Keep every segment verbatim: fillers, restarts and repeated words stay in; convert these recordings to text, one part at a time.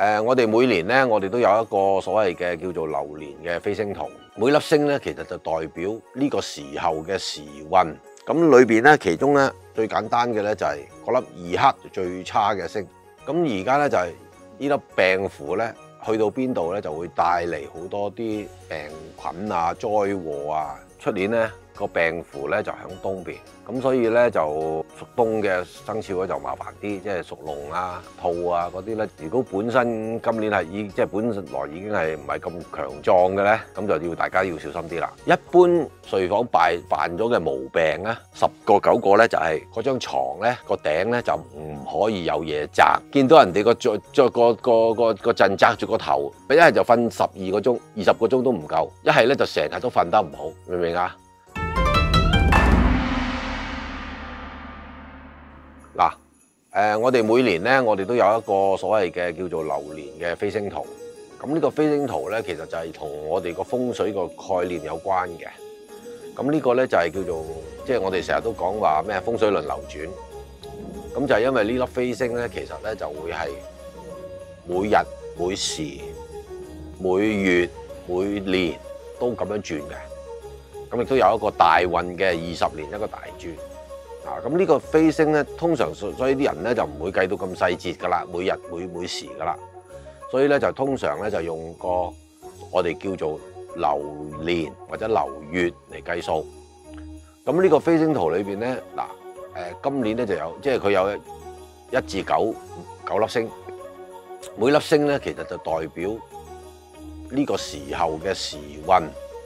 誒，我哋每年咧，我哋都有一個所謂嘅叫做流年嘅飛星圖。每粒星咧，其實就代表呢個時候嘅時運。咁裏邊咧，其中咧最簡單嘅咧就係嗰粒二黑最差嘅星。咁而家咧就係呢粒病符咧，去到邊度咧就會帶嚟好多啲病菌啊、災禍啊。出年咧個病符咧就響東邊，咁所以咧就屬東嘅生肖咧就麻煩啲，即係屬龍啊、兔啊嗰啲咧。如果本身今年係已即係本來已經係唔係咁強壯嘅咧，咁就要大家要小心啲啦。一般睡房敗犯咗嘅毛病咧，十個九個咧就係嗰張牀咧個頂咧就唔可以有嘢擲，見到人哋個著著個個個個陣擲住個頭，一係就瞓十二個鐘、二十個鐘都唔夠，一係咧就成日都瞓得唔好，明唔明啊？嗱，誒，我哋每年咧，我哋都有一個所謂嘅叫做流年嘅飛星圖。咁呢個飛星圖咧，其實就係同我哋個風水個概念有關嘅。咁呢個咧就係叫做，即係我哋成日都講話咩風水輪流轉。咁就係因為呢粒飛星咧，其實咧就會係每日、每時、每月、每年都咁樣轉嘅。咁亦都有一個大運嘅二十年一個大轉。啊，咁呢個飛星咧，通常所以啲人咧就唔會計到咁細節噶啦，每日每每時噶啦，所以咧就通常咧就用個我哋叫做流年或者流月嚟計數。咁呢個飛星圖裏邊咧，嗱，誒今年咧就有，即係佢有一至九九粒星，每粒星咧其實就代表呢個時候嘅時運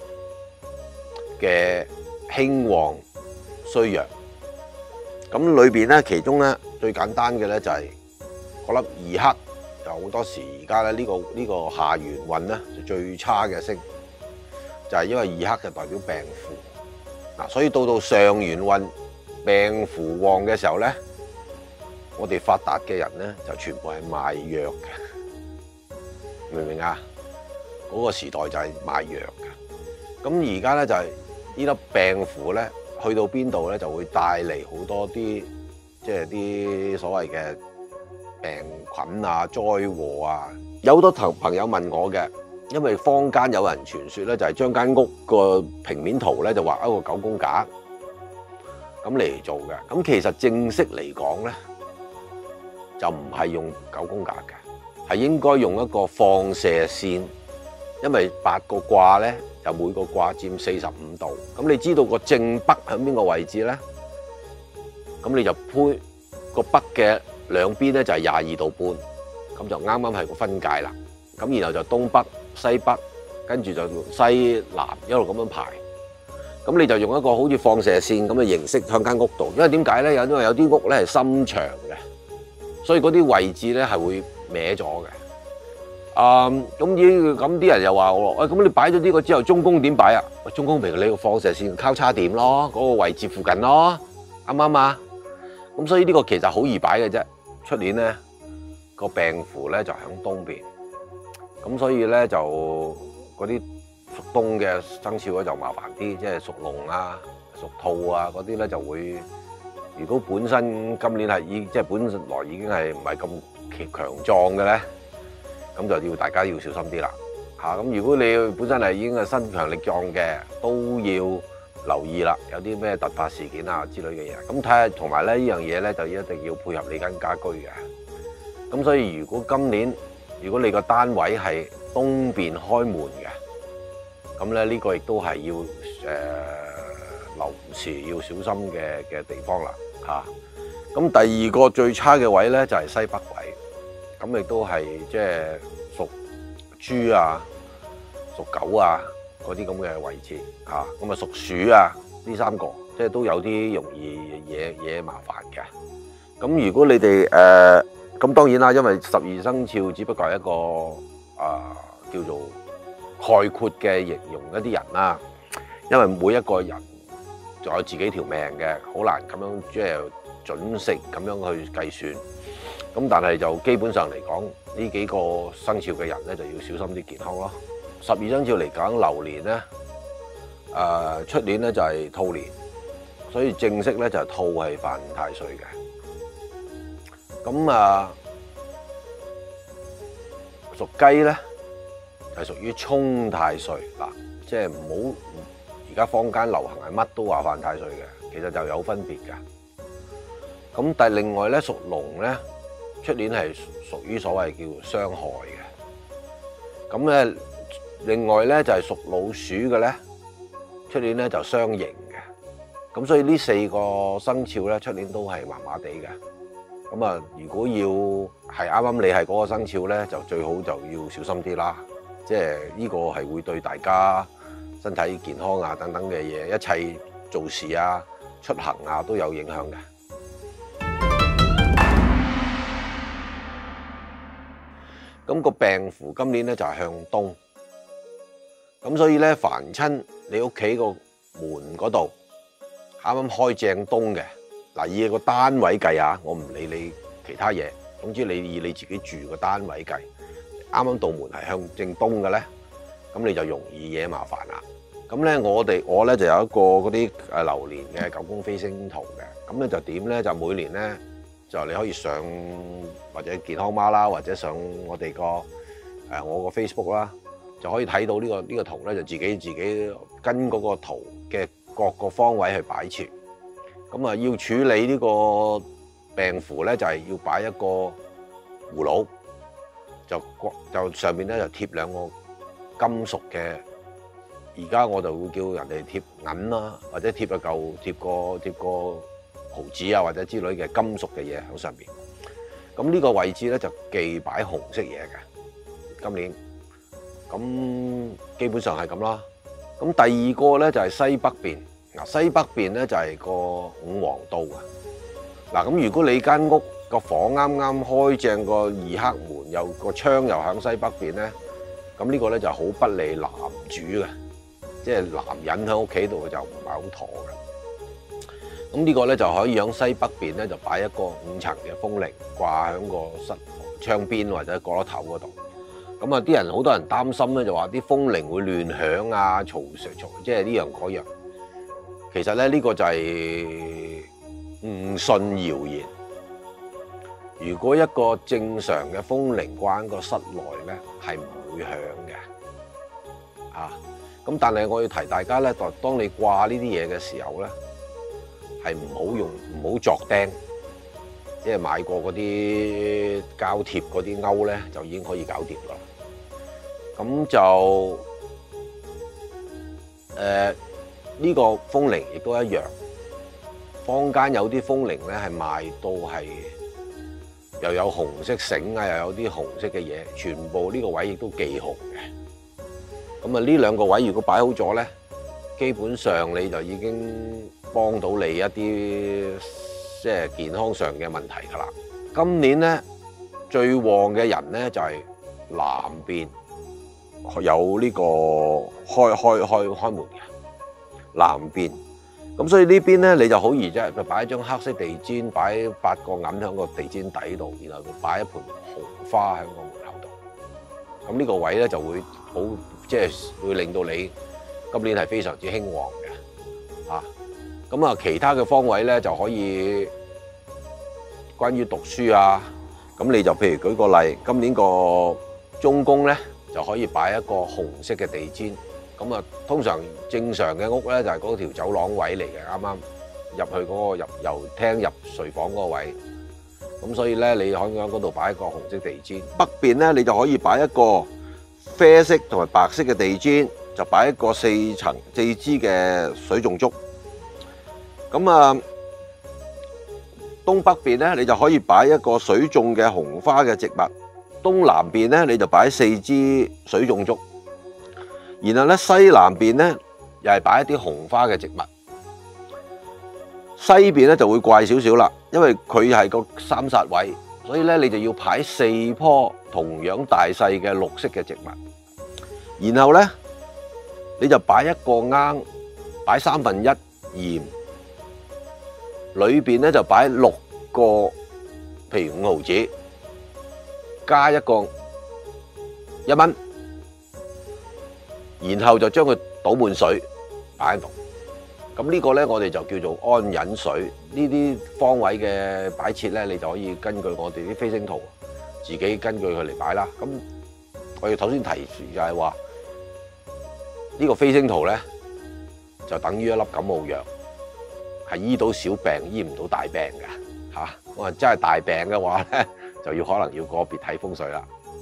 嘅興旺衰弱。咁裏邊咧，其中咧最簡單嘅咧就係嗰粒二黑，就好多時而家咧呢個呢個下元運咧就最差嘅星，就係因為二黑就代表病符嗱，所以到到上元運病符旺嘅時候咧，我哋發達嘅人咧就全部係賣藥嘅，明唔明啊？嗰個時代就係賣藥嘅。咁而家咧就係呢粒病符咧。去到邊度咧，就會帶嚟好多啲即係啲所謂嘅病菌啊、災禍啊。有好多朋朋友問我嘅，因為坊間有人傳說咧，就係將間屋個平面圖咧就畫一個九宮格咁嚟做嘅。咁其實正式嚟講咧，就唔係用九宮格嘅，係應該用一個放射線，因為八個卦咧。就每個卦佔四十五度，咁你知道個正北喺邊個位置咧？咁你就配個北嘅兩邊咧就係廿二度半，咁就啱啱係個分界啦。咁然後就東北、西北，跟住就西南一路咁樣排。咁你就用一個好似放射線咁嘅形式向間屋度，因為點解咧？有因為有啲屋咧係深長嘅，所以嗰啲位置咧係會歪咗嘅。啊，咁啲咁啲人又話我，喂，咁你擺咗呢個之後，中宮點擺啊？中宮譬如你個放射線交叉點咯，嗰個位置附近咯，啱唔啱啊？咁所以呢個其實好易擺嘅啫。出年咧個病符咧就響東邊，咁所以咧就嗰啲屬東嘅生肖咧就麻煩啲，即係屬龍啊、屬兔啊嗰啲咧就會，如果本身今年係已即係本來已經係唔係咁強壯嘅咧。咁就要大家要小心啲啦，嚇！咁如果你本身係已經係身強力壯嘅，都要留意啦。有啲咩突發事件啊之類嘅嘢，咁睇下同埋咧呢樣嘢咧就一定要配合你間家居嘅。咁所以如果今年如果你個單位係東邊開門嘅，咁咧呢個亦都係要誒留時要小心嘅嘅地方啦，嚇！咁第二個最差嘅位咧就係西北位。咁亦都係即係屬豬啊、屬狗啊嗰啲咁嘅位置嚇，咁啊屬鼠啊呢三個，即係都有啲容易惹惹麻煩嘅。咁如果你哋誒，咁、呃、當然啦，因為十二生肖只不過係一個啊、呃、叫做概括嘅形容一啲人啦，因為每一個人仲有自己條命嘅，好難咁樣即係準確咁樣去計算。咁但係就基本上嚟講，呢幾個生肖嘅人咧就要小心啲健康咯。十二生肖嚟講，流年咧，誒出年咧就係兔年，所以正式咧就係兔係犯太歲嘅。咁啊， 屬雞咧係屬於沖太歲嗱，即係唔好而家坊間流行係乜都話犯太歲嘅，其實就有分別㗎。咁但係另外咧屬龍咧，出年係屬於所謂叫傷害嘅。咁咧另外咧就係屬老鼠嘅咧，出年咧就雙刑嘅。咁所以呢四個生肖咧出年都係麻麻地嘅。咁啊，如果要係啱啱你係嗰個生肖咧，就最好就要小心啲啦。即係呢個係會對大家身體健康啊等等嘅嘢，一切做事啊、出行啊都有影響嘅。咁個病符今年咧就係向東，咁所以咧凡親你屋企個門嗰度啱啱開正東嘅。嗱，以個單位計啊，我唔理你其他嘢，總之你以你自己住個單位計，啱啱道門係向正東嘅咧，咁你就容易惹麻煩啦。咁咧我哋我咧就有一個嗰啲誒流年嘅九宮飛星圖嘅，咁咧就點咧就每年咧就你可以上或者健康媽啦，或者上我哋個誒我個 Facebook 啦，就可以睇到呢個呢個圖咧，就自己自己跟嗰個圖嘅各個方位去擺設。咁啊，要處理呢個病符咧，就係要擺一個葫蘆，就就上面咧就貼兩個金屬嘅。而家我就會叫人哋貼銀啦，或者貼一嚿貼個貼個毫子啊，或者之類嘅金屬嘅嘢喺上邊。咁呢個位置咧就忌擺紅色嘢嘅。今年咁基本上係咁啦。咁第二個咧就係西北邊。嗱，西北邊咧就係個五黃刀啊！嗱，咁如果你間屋個房啱啱開正個二黑門，又個窗又響西北邊咧，咁呢個咧就好不利男主嘅，即係男人喺屋企度就唔係好妥嘅。咁呢個咧就可以響西北邊咧就擺一個五層嘅風鈴掛喺個室窗邊或者角落頭嗰度。咁啊，啲人好多人擔心咧，就話啲風鈴會亂響啊，嘈嘈嘈，即係呢樣嗰樣。其實咧呢個就係誤信謠言。如果一個正常嘅風鈴掛喺個室內咧，係唔會響嘅。啊，咁但係我要提大家咧，當當你掛呢啲嘢嘅時候咧，係唔好用唔好鑿釘，即係買過嗰啲膠貼嗰啲鈎咧，就已經可以搞掂噶啦。咁就誒。呃呢個風鈴亦都一樣，坊間有啲風鈴咧係賣到係又有紅色繩啊，又有啲紅色嘅嘢，全部呢個位亦都忌紅嘅。咁啊，呢兩個位如果擺好咗咧，基本上你就已經幫到你一啲即係健康上嘅問題㗎啦。今年咧最旺嘅人咧就係南邊有呢個開開開開門嘅。南邊，咁所以呢邊咧你就好易啫，就擺一張黑色地氈，擺八個銀喺個地氈底度，然後擺一盆紅花喺個門口度。咁呢個位咧就會好，即係會令到你今年係非常之興旺嘅。啊，咁啊其他嘅方位咧就可以關於讀書啊，咁你就譬如舉個例，今年個中宮咧就可以擺一個紅色嘅地氈。咁啊，通常正常嘅屋咧就係嗰條走廊位嚟嘅，啱啱入去嗰個入由廳入睡房嗰個位。咁所以咧，你可以喺嗰度擺一個紅色地氈。北邊咧，你就可以擺一個啡色同埋白色嘅地氈，就擺一個四層四支嘅水種竹。咁啊，東北邊咧，你就可以擺一個水種嘅紅花嘅植物。東南邊咧，你就擺四支水種竹。然後咧西南邊咧又係擺一啲紅花嘅植物，西邊咧就會怪少少啦，因為佢係個三煞位，所以咧你就要擺四棵同樣大細嘅綠色嘅植物，然後咧你就擺一個罌，擺三分一鹽，裏邊咧就擺六個，譬如五毫子，加一個一蚊。然後就將佢倒滿水擺喺度，咁呢個咧我哋就叫做安忍水。呢啲方位嘅擺設咧，你就可以根據我哋啲飛星圖，自己根據佢嚟擺啦。咁我要頭先提示就係話呢個飛星圖咧，就等於一粒感冒藥，係醫到小病，醫唔到大病嘅嚇。我話真係大病嘅話咧，就要可能要個別睇風水啦。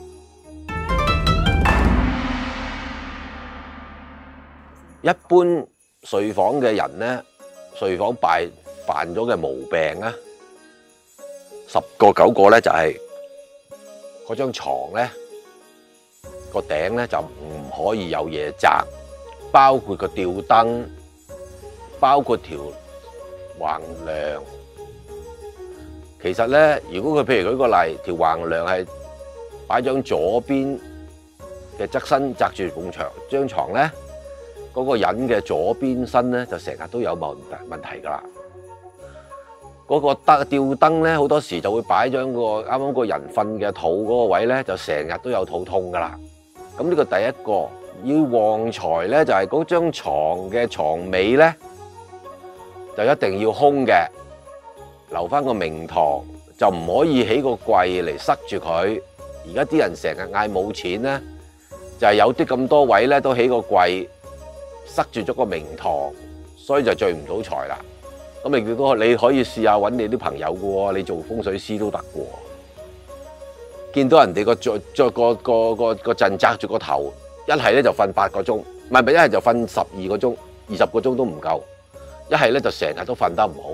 一般睡房嘅人咧，睡房敗犯咗嘅毛病咧，十個九個咧就係嗰張牀咧個頂咧就唔可以有嘢擲，包括個吊燈，包括條橫梁。其實咧，如果佢譬如舉個例，條橫梁係擺張左邊嘅側身擲住埲牆，張牀咧嗰個人嘅左邊身咧就成日都有問問題㗎啦。嗰個燈吊燈咧，好多時就會擺張個啱啱個人瞓嘅肚嗰個位咧，就成日都有肚痛㗎啦。咁呢個第一個要旺財咧，就係嗰張牀嘅牀尾咧，就一定要空嘅，留翻個明堂，就唔可以起個櫃嚟塞住佢。而家啲人成日嗌冇錢咧，就係有啲咁多位咧都起個櫃塞住咗個明堂，所以就聚唔到財啦。咁你都你可以試下揾你啲朋友嘅喎，你做風水師都得嘅喎。見到人哋個再再個個個個陣擲住個頭，一係咧就瞓八個鐘，唔係唔係一係就瞓十二個鐘，二十個鐘都唔夠。一係咧就成日都瞓得唔好，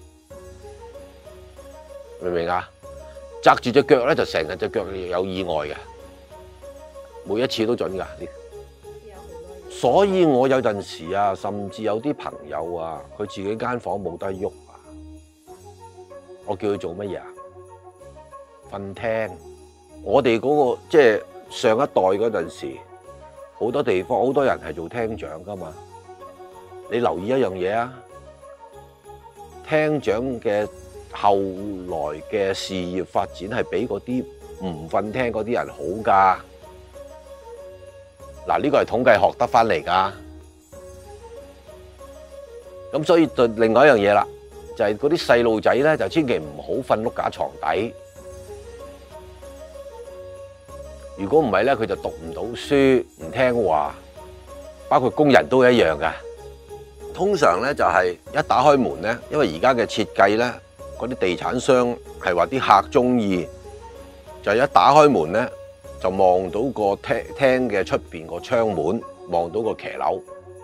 明唔明啊？擲住隻腳咧就成日隻腳有意外嘅，每一次都準㗎。所以我有陣時啊，甚至有啲朋友啊，佢自己間房冇得喐啊，我叫佢做乜嘢啊？瞓廳。我哋嗰個即係上一代嗰陣時，好多地方好多人係做廳長噶嘛。你留意一樣嘢啊，廳長嘅後來嘅事業發展係比嗰啲唔瞓廳嗰啲人好㗎。嗱，呢個係統計學得翻嚟㗎。咁所以就另外一樣嘢啦，就係嗰啲細路仔咧，就千祈唔好瞓碌架床底。如果唔係咧，佢就讀唔到書，唔聽話。包括工人都一樣㗎。通常咧就係一打開門咧，因為而家嘅設計咧，嗰啲地產商係話啲客中意，就係一打開門咧，就望到個廳廳嘅出邊個窗門，望到個騎樓。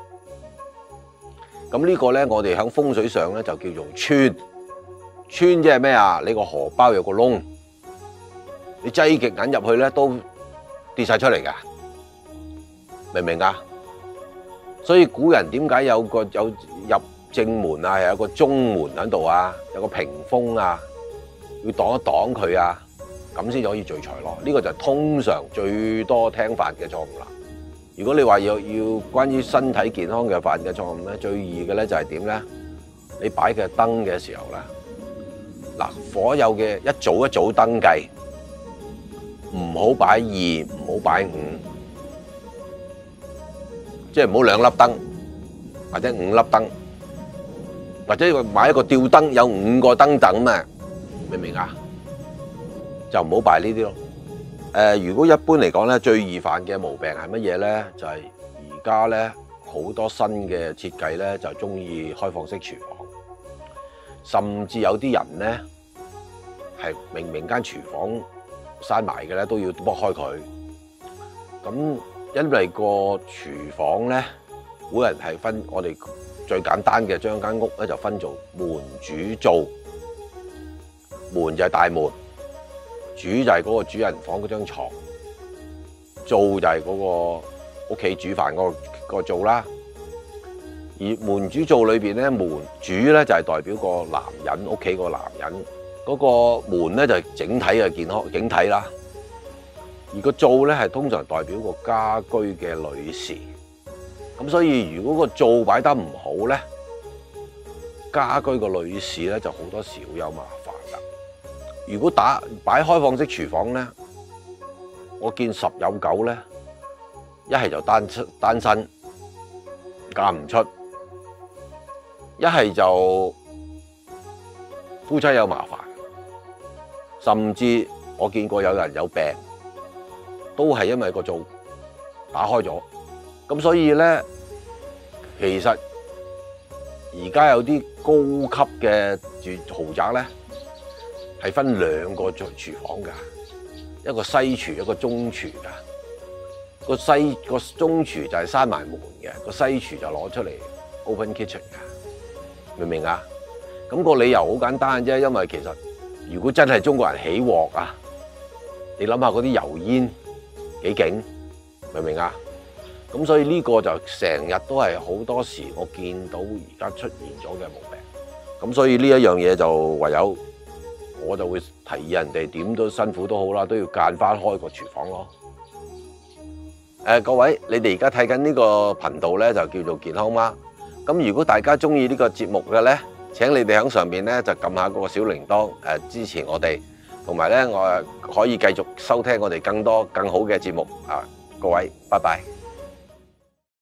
咁呢個咧，我哋喺風水上咧就叫做穿。穿即係咩啊？你個荷包有個窿，你擠極銀入去咧都跌晒出嚟㗎，明唔明啊？所以古人點解有個有入正門啊，有個中門喺度啊，有個屏風啊，要擋一擋佢啊，咁先可以聚財咯。呢個就係通常最多聽犯嘅錯誤啦。如果你話要要關於身體健康嘅犯嘅錯誤咧，最易嘅咧就係點咧？你擺嘅燈嘅時候咧，嗱，所有嘅一組一組燈計，唔好擺二，唔好擺五，即係唔好兩粒燈或者五粒燈，或者買一個吊燈有五個燈等嘛，明唔明啊？就唔好擺呢啲咯。誒、呃，如果一般嚟講咧，最易犯嘅毛病係乜嘢咧？就係而家咧好多新嘅設計咧，就中意開放式廚房，甚至有啲人咧係明明間廚房閂埋嘅咧，都要剝開佢。咁因為個廚房咧，古人係分我哋最簡單嘅將間屋咧就分做門、主、灶。門就係大門。主就係嗰個主人房嗰張床，灶就係嗰個屋企煮飯嗰個個灶啦。而門主灶裏邊咧，門主咧就係代表個男人屋企個男人，嗰個門咧就係整體嘅健康整體啦。而個灶咧係通常代表個家居嘅女士。咁所以如果個灶擺得唔好咧，家居個女士咧就好多時會有麻煩啦。如果打擺開放式廚房咧，我見十有九咧，一係就單出單身嫁唔出，一係就夫妻有麻煩，甚至我見過有人有病， 都係因為個灶打開咗。咁所以咧，其實而家有啲高級嘅住豪宅咧，係分兩個廚廚房㗎，一個西廚，一個中廚㗎。個西個中廚就係閂埋門嘅，個西廚就攞出嚟 open kitchen 㗎，明唔明啊？咁個理由好簡單啫，因為其實如果真係中國人起鑊啊，你諗下嗰啲油煙幾勁，明唔明啊？咁所以呢個就成日都係好多時我見到而家出現咗嘅毛病。咁所以呢一樣嘢就唯有我就會提議人哋點都辛苦都好啦，都要間翻開個廚房咯。誒、呃、各位，你哋而家睇緊呢個頻道咧，就叫做健康媽。咁如果大家中意呢個節目嘅咧，請你哋喺上邊咧就撳下嗰個小鈴鐺誒、呃、支持我哋，同埋咧我誒可以繼續收聽我哋更多更好嘅節目啊！各位，拜拜。